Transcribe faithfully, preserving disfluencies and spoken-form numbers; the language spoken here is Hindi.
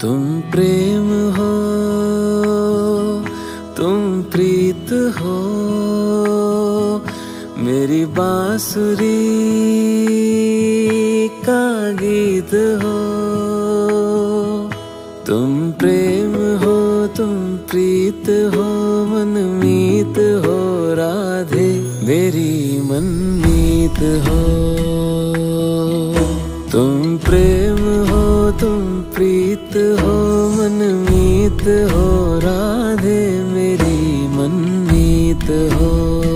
तुम प्रेम हो, तुम प्रीत हो, मेरी बांसुरी का गीत हो। तुम प्रेम हो, तुम प्रीत हो, मनमीत हो राधे, मेरी मनमीत हो। तुम प्रेम हो, तुम प्रीत हो, मनमीत हो राधे, मेरी मनमीत हो।